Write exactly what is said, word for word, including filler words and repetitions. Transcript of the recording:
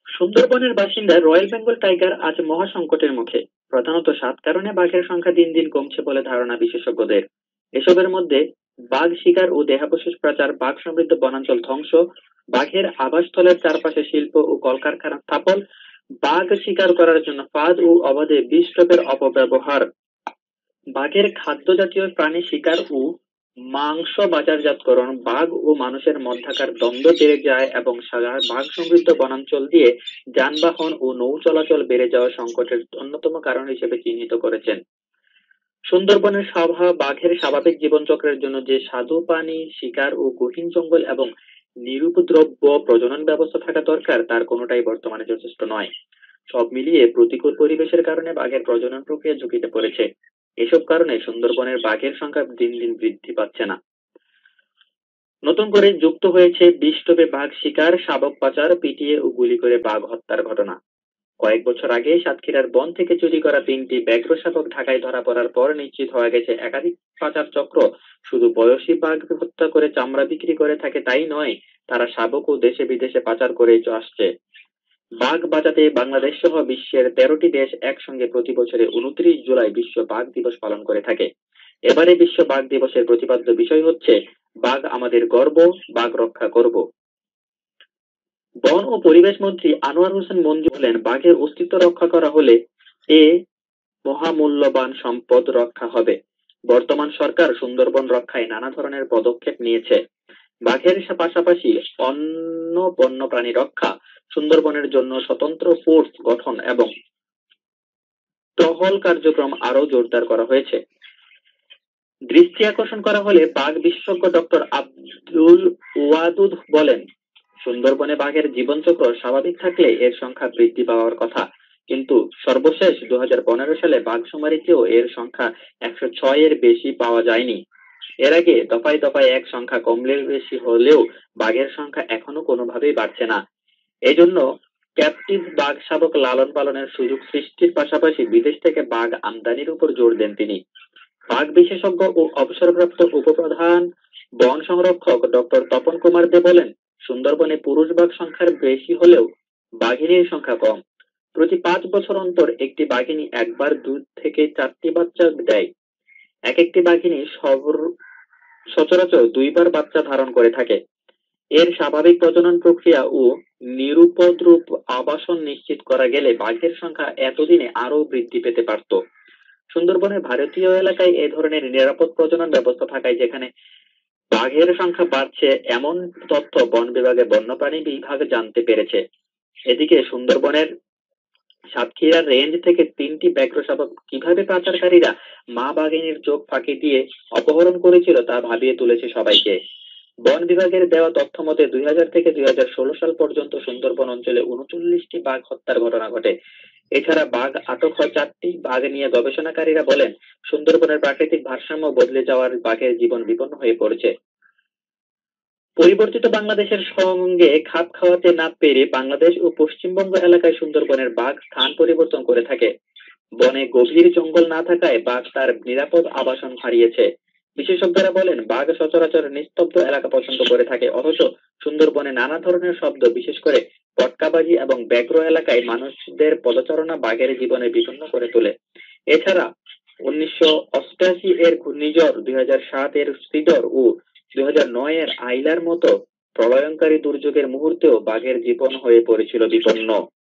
সুন্দরবনের বাসিন্দা royal Bengal tiger আজ মহা সংকটের মুখে। প্রধানত সাত কারণে বাঘের সংখ্যা দিন দিন কমছে বলে ধারণা বিশেষজ্ঞদের। এসবের মধ্যে বাঘ শিকার ও দেহাবশেষ পাচার, বাঘ সমৃদ্ধ বনাঞ্চল ধ্বংস, বাঘের আবাসস্থলের চারপাশে শিল্প ও কলকারখানা স্থাপন, বাঘ শিকার করার জন্য ফাঁদ ও অবাধে বিষ ট্র্যাপের অপব্যবহার, বাঘের খাদ্য জাতীয় প্রাণী শিকার ও মাংস বাজারজাতকরণ, বাঘ ও মানুষের মধ্যকার দ্বন্দ্ব বেড়ে যায় এবং সাগা- বাঘ সমৃদ্ধ বনাঞ্চল দিয়ে যানবাহন ও নৌ চলাচল বেড়ে যাওয়া সংকটের অন্যতম কারণ হিসেবে চিহ্নিত করেছেন। সুন্দরবনের স্বাভা বাঘের স্বাভাবিক জীবনচক্রের জন্য যে স্বাদু পানি, শিকার ও গহীন জঙ্গল এবং নিরুপদ্রব্য প্রজনন ব্যবস্থা থাকা দরকার, তার কোনোটাই বর্তমানে যথেষ্ট নয়। সব মিলিয়ে প্রতিকূল পরিবেশের কারণে বাঘের প্রজনন প্রক্রিয়া ঝুঁকিতে পড়েছে। এসব কারণে সুন্দরবনের বাঘের সংখ্যা দিন দিন বৃদ্ধি পাচ্ছে না। নতুন করে যুক্ত হয়েছে বিষ-টোপে বাঘ শিকার, শাবক পাচার, পিটিয়ে ও গুলি করে বাঘ হত্যার ঘটনা। কয়েক বছর আগে সাতক্ষীরার বন থেকে চুরি করা তিনটি ব্যাঘ্র শাবক ঢাকায় ধরা পড়ার পর নিশ্চিত হয়ে গেছে একাধিক পাচার চক্র শুধু বয়সী বাঘ হত্যা করে চামড়া বিক্রি করে থাকে তাই নয়, তারা শাবকও দেশে বিদেশে পাচার করে আসছে। বাঘ বাঁচাতে বাংলাদেশ সহ বিশ্বের তেরোটি দেশ একসঙ্গে প্রতি বছরে উনত্রিশ জুলাই বিশ্ব বাঘ দিবস পালন করে থাকে। এবারে বিশ্ব বাঘ দিবসের প্রতিপাদ্য বিষয় হচ্ছে বাঘ আমাদের গর্ব, বাঘ রক্ষা করব। বন ও পরিবেশ মন্ত্রী আনোয়ার হোসেন মঞ্জু বলেন, বাঘের অস্তিত্ব রক্ষা করা হলে এ মহামূল্যবান সম্পদ রক্ষা হবে। বর্তমান সরকার সুন্দরবন রক্ষায় নানা ধরনের পদক্ষেপ নিয়েছে। বাঘের পাশাপাশি অন্য বন্য প্রাণী রক্ষা, সুন্দরবনের জন্য স্বতন্ত্র ফোর্স গঠন এবং টহল কার্যক্রম আরো জোরদার করা হয়েছে। দৃষ্টি আকর্ষণ করা হলে বাঘ বিশেষজ্ঞ ডক্টর আব্দুল ওয়াদুদ বলেন, সুন্দরবনে বাঘের জীবনচক্র স্বাভাবিক থাকলে এর সংখ্যা বৃদ্ধি পাওয়ার কথা, কিন্তু সর্বশেষ দু হাজার পনেরো সালে বাঘশুমারিতেও এর সংখ্যা একশো ছয় এর বেশি পাওয়া যায়নি। এর আগে দফায় দফায় এক সংখ্যা কমলের বেশি হলেও বাঘের সংখ্যা এখনো কোনোভাবেই বাড়ছে না। এজন্য ক্যাপটিভ বাঘ শাবক লালন পালনের সুযোগ সৃষ্টির পাশাপাশি বিদেশ থেকে বাঘ আমদানির উপর জোর দেন তিনি। বাঘ বিশেষজ্ঞ ও অবসরপ্রাপ্ত উপপ্রধান বন সংরক্ষক ডক্টর তপন কুমার দে বলেন, সুন্দরবনে পুরুষ বাঘ সংখ্যার বেশি হলেও বাঘিনীর সংখ্যা কম। প্রতি পাঁচ বছর অন্তর একটি বাঘিনী একবার দুই থেকে চারটি বাচ্চা দেয়। এক একটি বাঘিনী সবর- সচরাচর দুইবার বাচ্চা ধারণ করে থাকে। এর স্বাভাবিক প্রজনন প্রক্রিয়া ও নিরুপদ্রব আবাসন নিশ্চিত করা গেলে বাঘের সংখ্যা এতদিনে আরো বৃদ্ধি পেতে পারত। সুন্দরবনের ভারতীয় এলাকায় এ ধরনের নিরাপদ প্রজনন ব্যবস্থা থাকায় যেখানে বাঘের সংখ্যা বাড়ছে এমন তথ্য বন বিভাগের বন্যপ্রাণী বিভাগ জানতে পেরেছে। এদিকে সুন্দরবনের সাতক্ষীরা রেঞ্জ থেকে তিনটি ব্যাঘ্র শাবক কিভাবে পাচারকারীরা মা বাঘিনীর চোখ ফাঁকি দিয়ে অপহরণ করেছিল তা ভাবিয়ে তুলেছে সবাইকে। বন বিভাগের দেওয়া তথ্য মতে দুই হাজার থেকে দুই হাজার ষোলো সাল পর্যন্ত সুন্দরবন অঞ্চলে উনচল্লিশটি বাঘ হত্যার ঘটনা ঘটে। এছাড়া বাঘ আটক হয় চারটি। বাঘ নিয়ে গবেষণাকারীরা বলেন, সুন্দরবনের প্রাকৃতিক ভারসাম্য বদলে যাওয়ার বাঘের জীবন বিপন্ন হয়ে পড়েছে। পরিবর্তিত বাংলাদেশের সঙ্গে খাপ খাওয়াতে না পেরে বাংলাদেশ ও পশ্চিমবঙ্গ এলাকায় সুন্দরবনের বাঘ স্থান পরিবর্তন করে থাকে। বনে গভীর জঙ্গল না থাকায় বাঘ তার নিরাপদ আবাসন হারিয়েছে। বিশেষজ্ঞরা বলেন, বাঘ সচরাচর নিস্তব্ধ এলাকা পছন্দ করে থাকে, অথচ সুন্দরবনে নানা ধরনের শব্দ, বিশেষ করে পটকাবাজি এবং ব্যাঘ্র এলাকায় মানুষদের পদচারণা বাঘের জীবনে বিপন্ন করে তোলে। এছাড়া উনিশশো অষ্টাশি এর ঘূর্ণিঝড়, দুই হাজার সাত এর শ্রীধর ও দুই হাজার নয় এর আইলার মতো প্রলয়ঙ্কারী দুর্যোগের মুহূর্তেও বাঘের জীবন হয়ে পড়েছিল বিপন্ন।